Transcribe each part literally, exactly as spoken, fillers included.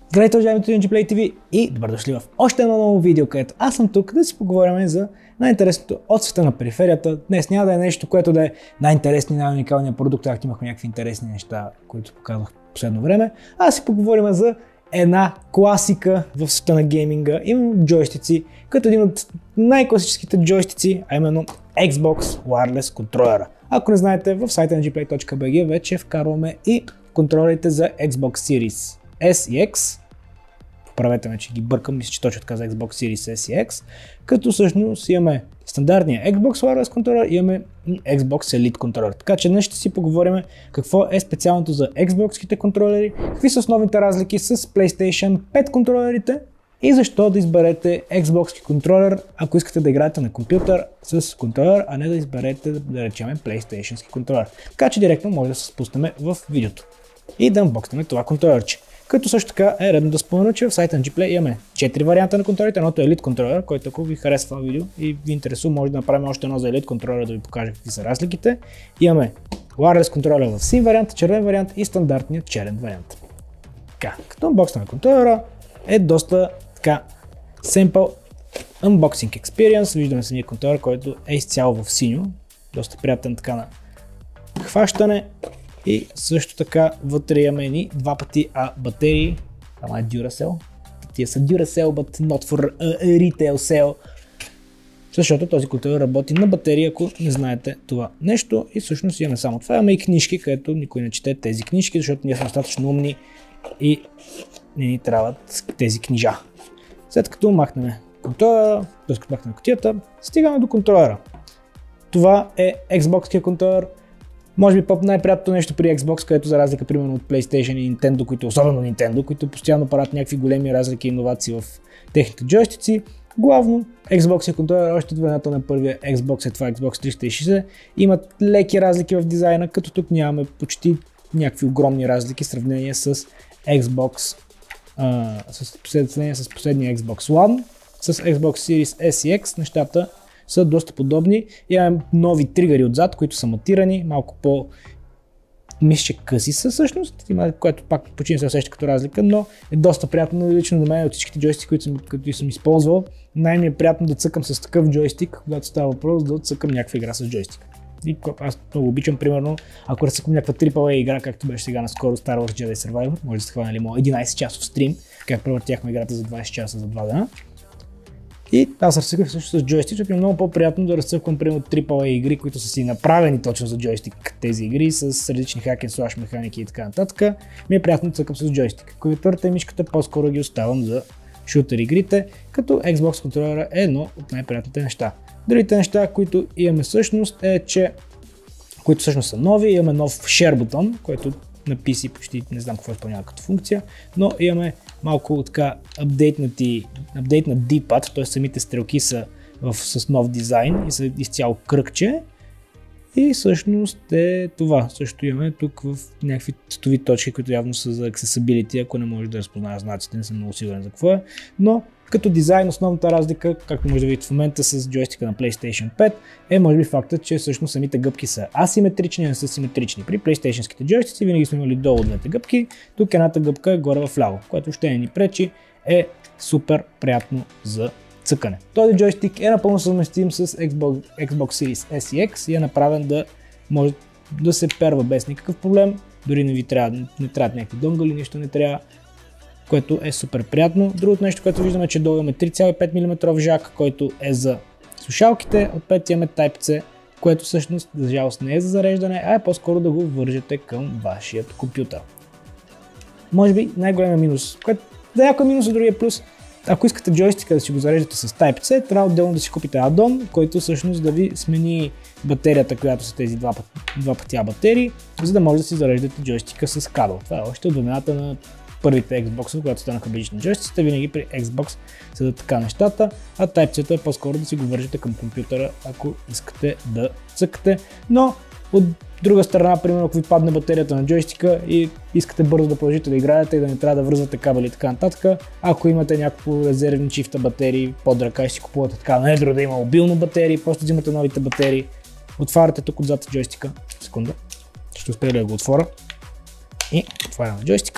Здравейте, уважаеми от Play ти ви и добре дошли в още едно ново видео, където аз съм тук да си поговорим за най-интересното от света на периферията. Днес няма да е нещо, което да е най-интересни, най-уникалният продукт, както имахме някакви интересни неща, които показвах в последно време. А си поговорим за една класика в света на гейминга. Имам джойстици, като един от най-класическите джойстици, а именно Xbox Wireless контролера. Ако не знаете, в сайта на джи плей точка би джи вече вкарваме и контролерите за Xbox Series S и X. Поправете ме, че ги бъркам, мисля, че точно каза Xbox Series S и X. Като всъщност имаме стандартния Xbox Wireless контролер и имаме Xbox Elite контролер. Така че днес ще си поговорим какво е специалното за Xbox-ките контролери, какви са основните разлики с PlayStation пет контролерите и защо да изберете Xbox контролер, ако искате да играете на компютър с контролер, а не да изберете, да речем, PlayStation контролер. Така че директно може да се спуснем в видеото и да анбокснем това контролерче. Като също така е редно да спомена, че в сайта на G-Play имаме четири варианта на контролерите. Едното е Elite контролер, който ако ви харесва това видео и ви интересува, може да направим още едно за Elite контролер, да ви покажа какви са разликите. Имаме Wireless контролер в син вариант, червен вариант и стандартният черен вариант. Така, като unboxing на контролера е доста така simple unboxing experience. Виждаме самия контролер, който е изцяло в синьо. Доста приятен така на хващане. И също така вътре имаме ни два пъти а, батерии. Това е Duracell. Тия са Duracell, but not for uh, retail sale. Защото този контролер работи на батерия, ако не знаете това нещо. И всъщност имаме само това. Имаме и книжки, където никой не чете тези книжки, защото ние сме достатъчно умни и не ни трябват тези книжа. След като махнем контролера, т.е. като махнем кутията, стигаме до контролера. Това е Xbox-кия контролер. Може би най-приятното нещо при Xbox, където за разлика примерно от PlayStation и Nintendo, които, особено Nintendo, които постоянно правят някакви големи разлики и иновации в техните джойстици, главно Xbox контролер, още от времето на първия Xbox, е това Xbox триста и шейсет, имат леки разлики в дизайна, като тук нямаме почти някакви огромни разлики в сравнение с Xbox, а, с, сравнение с последния Xbox One, с Xbox Series S и X, нещата са доста подобни. Имаме нови тригъри отзад, които са матирани, малко по мисля, че къси са всъщност, което пак почти се усеща като разлика, но е доста приятно лично на мен от всичките джойстици, които съм, които съм използвал. Най-ми е приятно да цъкам с такъв джойстик, когато става въпрос да цъкам някаква игра с джойстик. И аз много обичам, примерно, ако да цъкам някаква трипъл ей игра, както беше сега наскоро Star Wars Jedi Survivor, може да сте хванали моят единайсет часов стрим, как превъртяхме играта за двайсет часа за два дена. И аз разцъквах също с джойстик, защото е много по-приятно да разцъквам примерно трипъл ей игри, които са си направени точно за джойстик. Тези игри с различни hack and slash механики и така нататък. Ми е приятно да цъкам с джойстик. Клавиатурата и мишката по-скоро ги оставам за шутер игрите, като Xbox контролера е едно от най-приятните неща. Другите неща, които имаме всъщност е, че които всъщност са нови, имаме нов share бутон, който на пи си почти не знам какво изпълнява като функция, но имаме малко така апдейтнати, апдейтнат D-pad, т.е. самите стрелки са в, с нов дизайн и са изцяло кръгче. И всъщност е това. Също имаме тук в някакви цветови точки, които явно са за accessibility, ако не можеш да разпознаеш знаците, не съм много сигурен за какво е. Но като дизайн основната разлика, както може да видите в момента с джойстика на PlayStation пет, е може би фактът, че всъщност самите гъбки са асиметрични, а не са симетрични. При PlayStation-ските джойстици винаги сме имали долу двете гъбки, тук едната гъбка е горе в ляво, което ще не ни пречи, е супер приятно за цъкане. Този джойстик е напълно съвместим с Xbox, Xbox Series S и X и е направен да може да се перва без никакъв проблем, дори не ви трябва, не трябват някакви донгали, нищо не трябва, което е супер приятно. Другото нещо, което виждаме, е, че долу имаме три цяло и пет милиметра жак, който е за слушалките, отпред имаме Type-C, което всъщност за жалост не е за зареждане, а е по-скоро да го вържете към вашия компютър. Може би най-големия минус, което да някой минус, а другия плюс. Ако искате джойстика да си го зареждате с Type-C, трябва отделно да си купите аддон, който всъщност да ви смени батерията, която са тези два, два пъти А батерии, за да може да си зареждате джойстика с кабел. Това е още от времената на първите Xbox, когато станаха безжични джойстиците, винаги при Xbox са така нещата, а Type-C е по-скоро да си го вържете към компютъра, ако искате да цъкате. Но от друга страна, примерно, ако ви падне батерията на джойстика и искате бързо да продължите да играете и да не трябва да връзвате кабели и така нататък, ако имате някакво резервни чифта батерии под ръка и си купувате така на едро да има мобилно батерии, просто взимате новите батерии, отваряте тук отзад джойстика, секунда, ще успея да го отворя и отваряме джойстика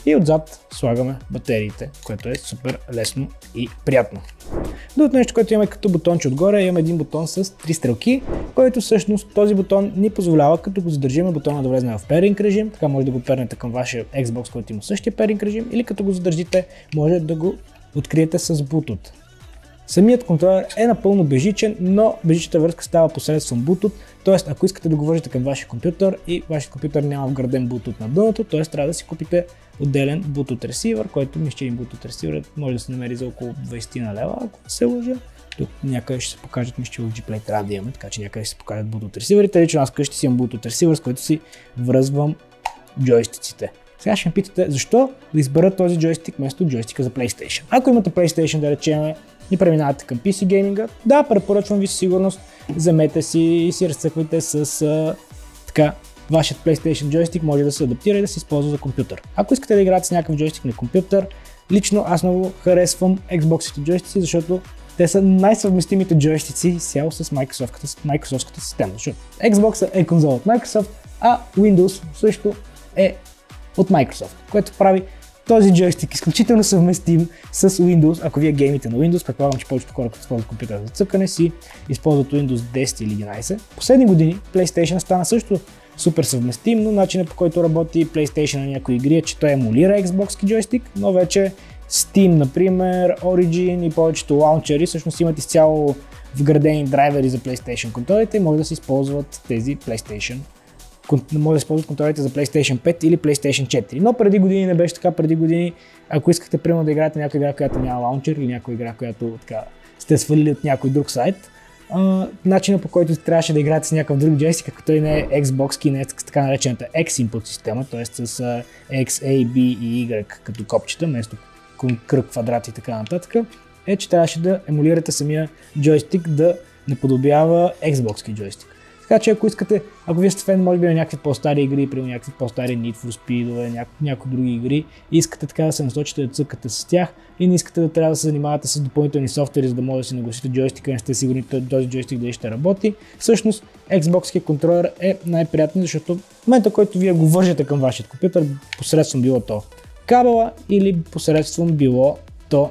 и отзад слагаме батериите, което е супер лесно и приятно. Другото нещо, което имаме като бутонче отгоре, имаме един бутон с три стрелки, който всъщност този бутон ни позволява, като го задържим бутона да влезе в pairing режим, така може да го пернете към вашия Xbox, който има същия pairing режим, или като го задържите, може да го откриете с Bluetooth. Самият контролер е напълно безжичен, но безжичната връзка става посредством Bluetooth, т.е. ако искате да го вържете към вашия компютър и вашият компютър няма вграден Bluetooth на дъното, т.е. трябва да си купите отделен Bluetooth ресивър, който мисля, че един Bluetooth ресивър може да се намери за около двайсет на лева, ако не се лъжа. Тук някъде ще се покажат, мисля, че в Gplay трябва да имаме, така че някъде ще се покажат Bluetooth ресиверите. Лично аз къщи си имам Bluetooth ресивър, с който си връзвам джойстиците. Сега ще ме питате защо да избера този джойстик вместо джойстика за PlayStation. Ако имате PlayStation, да речем, и преминавате към пи си гейминга, да, препоръчвам ви със сигурност, вземете си и си разцъквайте с а, така, вашият PlayStation джойстик може да се адаптира и да се използва за компютър. Ако искате да играете с някакъв джойстик на компютър, лично аз много харесвам Xbox-ите джойстици, защото те са най-съвместимите джойстици сяло с Microsoft-ската система. Защото Xbox е конзола от Microsoft, а Windows също е от Microsoft, което прави този джойстик изключително съвместим с Windows. Ако вие геймите на Windows, предполагам, че повечето хора, като използват компютъра за цъкане си, използват Windows десет или единайсет. Последни години PlayStation стана също супер съвместим, но начинът, по който работи PlayStation на някои игри е, че той емулира Xbox джойстик, но вече Steam, например, Origin и повечето лаунчери всъщност имат изцяло вградени драйвери за PlayStation контролите и може да се използват тези PlayStation може да използват контролите за PlayStation пет или PlayStation четири. Но преди години не беше така. Преди години, ако искахте примерно да играете някаква игра, която няма лаунчер или някаква игра, която така, сте свалили от някой друг сайт, а, начинът, по който трябваше да играете с някакъв друг джойстик, като той не е Xbox Kinect с така наречената X-input система, т.е. с X, A, B и Y като копчета, вместо кръг, квадрат и така нататък, е, че трябваше да емулирате самия джойстик да наподобява Xbox джойстик. Така че ако искате, ако вие сте фен, може би на някакви по-стари игри, при някакви по-стари Need for Speed, няко, някои други игри, и искате така да се насочите да цъкате с тях и не искате да трябва да се занимавате с допълнителни софтуери, за да може да си нагласите джойстика и не сте сигурни този джойстик дали ще работи. Всъщност Xbox контролер е най-приятният, защото в момента, в който вие го вържете към вашия компютър, посредством било то кабела или посредством било то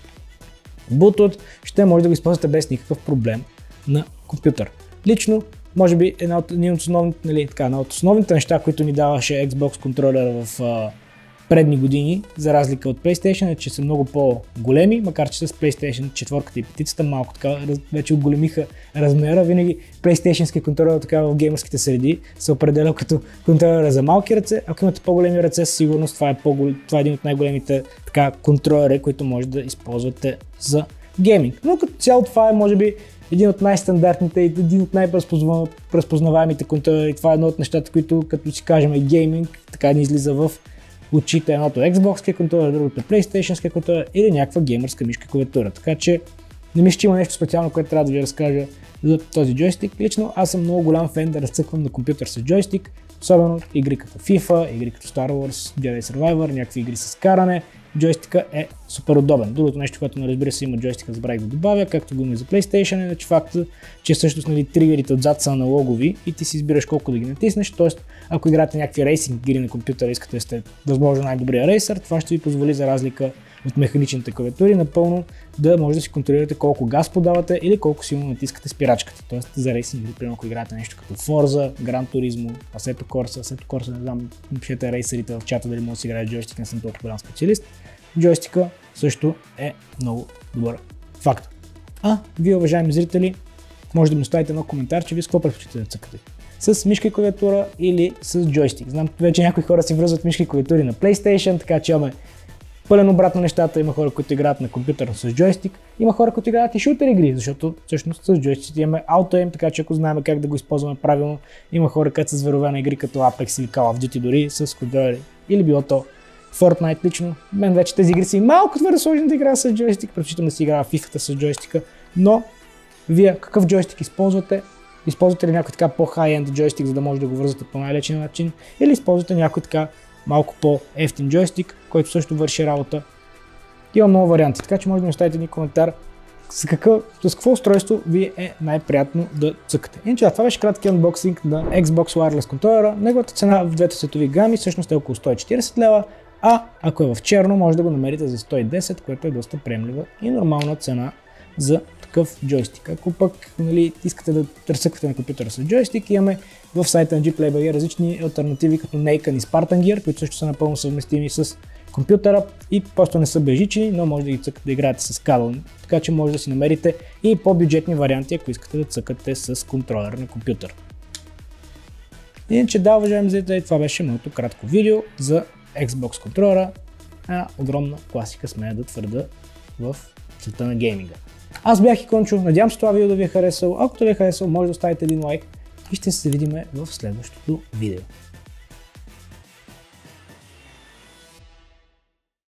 Bluetooth, ще може да го използвате без никакъв проблем на компютър. Лично, може би една от, една от, основните, нали, така, една от основните неща, които ни даваше Xbox контролера в а, предни години, за разлика от PlayStation, е, че са много по-големи, макар че с PlayStation четвърката и петицата малко така вече оголемиха размера. Винаги PlayStation-ски контролер така в геймърските среди се определя като контролера за малки ръце. Ако имате по-големи ръце, със сигурност това е, това е един от най-големите така, контролери, които може да използвате за гейминг. Но като цяло това е може би един от най-стандартните и един от най-разпознаваемите контролери. Това е едно от нещата, които като си кажем е гейминг, така ни излиза в очите. Едното Xbox контролер, другото PlayStation контролер или някаква геймърска мишка клавиатура. Така че не мисля, че има нещо специално, което трябва да ви разкажа за този джойстик. Лично аз съм много голям фен да разцъквам на компютър с джойстик, особено игри като FIFA, игри като Star Wars, Jedi Survivor, някакви игри с каране. Джойстика е супер удобен. Другото нещо, което не разбира се има джойстика, забравих да добавя, както го има и за PlayStation, е че факта, че всъщност нали, тригерите отзад са аналогови и ти си избираш колко да ги натиснеш, т.е. ако играете някакви рейсинг игри на компютъра и искате да сте възможно най-добрия рейсър, това ще ви позволи за разлика от механичните клавиатури напълно да може да си контролирате колко газ подавате или колко силно натискате спирачката. Т.е. за рейсинг игри, примерно ако играете нещо като Forza, Gran Turismo, Assetto Corsa, Assetto Corsa, не знам, пишете рейсърите в чата дали може да си играе джойстик, не съм толкова голям специалист. Джойстика също е много добър факт. А вие, уважаеми зрители, може да ми оставите едно коментар, че вие с какво предпочитате да цъкате. С мишка и клавиатура или с джойстик. Знам, вече някои хора си връзват мишки и клавиатури на PlayStation, така че имаме пълен обратно нещата. Има хора, които играят на компютър с джойстик, има хора, които играят и шутер игри, защото всъщност с джойстиците имаме auto-aim, така че ако знаем как да го използваме правилно, има хора, които са зверове на игри като Apex или Call of Duty дори с контролери или било то Fortnite лично. Мен вече тези игри са и малко твърде сложни да играя с джойстик, предпочитам да си играя в FIFA с джойстика, но вие какъв джойстик използвате? Използвате ли някой така по-high-end джойстик, за да може да го вързвате по най-лечен начин, или използвате някой така малко по-ефтин джойстик, който също върши работа? Има много варианти, така че може да ми оставите един коментар с, какъв, с какво устройство ви е най-приятно да цъкате. Иначе това беше кратки анбоксинг на Xbox Wireless контролера. Неговата цена в двете светови гами всъщност е около сто и четирийсет лева, А ако е в черно, може да го намерите за сто и десет, което е доста приемлива и нормална цена за такъв джойстик. Ако пък, нали, искате да разсъквате на компютъра с джойстик, имаме в сайта на GPlayBG различни алтернативи като Neican и Spartan Gear, които също са напълно съвместими с компютъра и просто не са бежични, но може да ги цъкате да играете с кабел. Така че може да си намерите и по-бюджетни варианти, ако искате да цъкате с контролер на компютър. Иначе да, уважаеми зрители, това беше моето кратко видео за Xbox контролера, а огромна класика, смея да твърда, в света на гейминга. Аз бях Икончо, надявам се това видео да ви е харесало. Ако ви е харесало, може да оставите един лайк и ще се видим в следващото видео.